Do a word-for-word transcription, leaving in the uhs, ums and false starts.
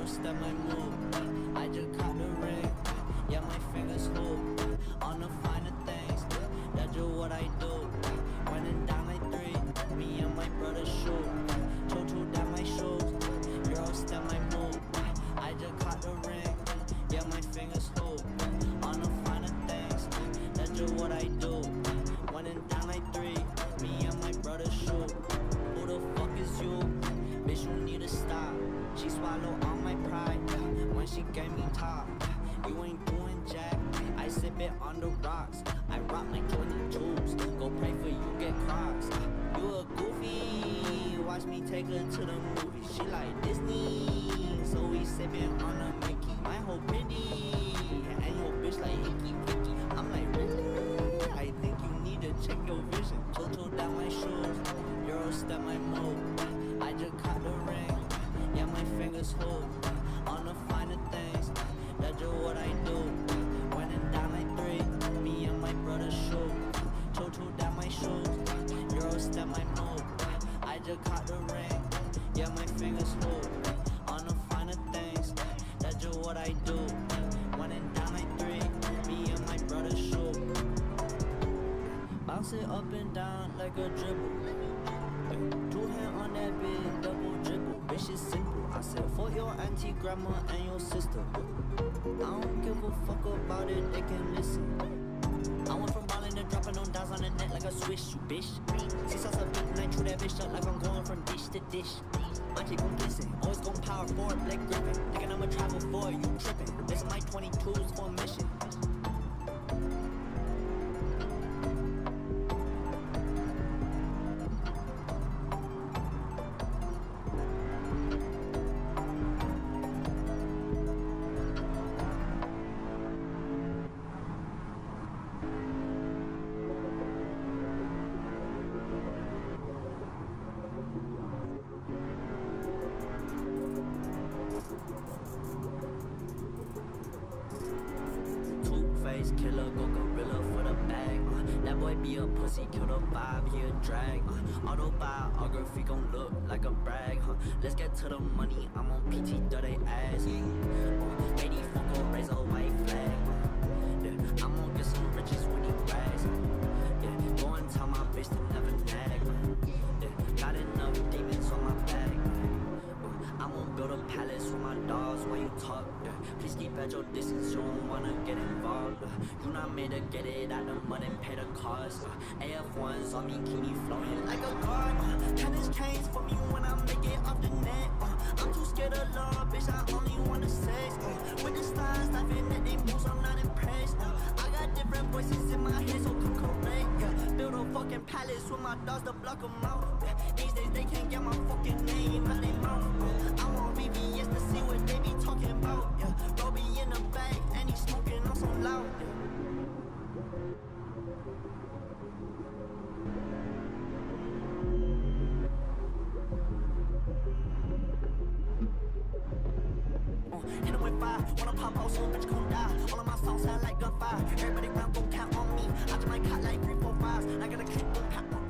Euro step my move. I just caught the ring. Yeah, my fingers hold on the finer things. That's just what I do. When it down like three, me and my brother shoot. Two-two down my shoes. Euro step my move. I just caught the ring. Yeah, my fingers hold on the finer things. That's just what I do. When it down like three, me and my brother shoot. Who the fuck is you? Bitch, you need to stop. She swallowed all my pride when she gave me top. You ain't doing jack. I sip it on the rocks. I rock my twenty-twos. Go pray for you get crocs. You a goofy. Watch me take her to the movies. She like Disney, so we sippin' on a Mickey. My whole pretty, and your bitch like hickey picky. I'm like really? I think you need to check your vision. Toto down my shoes. Euro step my move. I just caught the ring. Yeah, my fingers hold on the finer things. That's just what I do. When it down like three, me and my brother shoot. Toto down my shoes. Euro step my move. I just caught the ring. Yeah, my fingers hold on the finer things. That's just what I do. When it down like three, me and my brother shoot. Bounce it up and down like a dribble. Two hand on that big double dribble. Bitch, it's simple. I said for your auntie, grandma, and your sister. I don't give a fuck about it, they can listen. I went from ballin' to dropping on dials on the net like a swish, you bitch. She saw some beat and I chew that bitch up like I'm going from dish to dish. Auntie gon' glisten, always gon' power forward, Blake Griffin. Thinking I'ma travel for you trippin'. This is my twenty-twos for a mission. Killer, go gorilla for the bag. Uh, that boy be a pussy, kill the vibe, he a drag. Uh, autobiography gon' look like a brag. Huh? Let's get to the money, I'm on P T, dirty ass. Uh, lady fuck gon' raise a white flag. Uh, yeah, I'm gon' get some riches when he brags. Uh, yeah, go and tell my bitch to never nag. Uh, yeah, got enough demons on my back. Uh, I'm gon' build a palace with my dogs while you talk. Yeah. Please keep at your distance, you don't wanna get involved. uh, You not made to get it out the mud and pay the cost. uh, A F ones on me, keep me flowing like a guard. uh, Tennis chains for me when I make it off the net. uh, I'm too scared of love, bitch, I only wanna sex. uh, With the stars, laughing at they moves, I'm not impressed. uh, I got different voices in my head, so come correct. yeah. Build a fucking palace with my dogs to block them out. yeah. These days they can't get my fucking name out they mouth. uh, I want V V S to see what they be talking about. yeah. Roby in the bag, and he smoking on so loud. Yeah. Uh, hit him with fire, wanna pop out, so bitch gon' die. All of my songs sound like gunfire. Everybody round gon' count on me. I just might cut like three, four, fives. I got a clip gon' pop.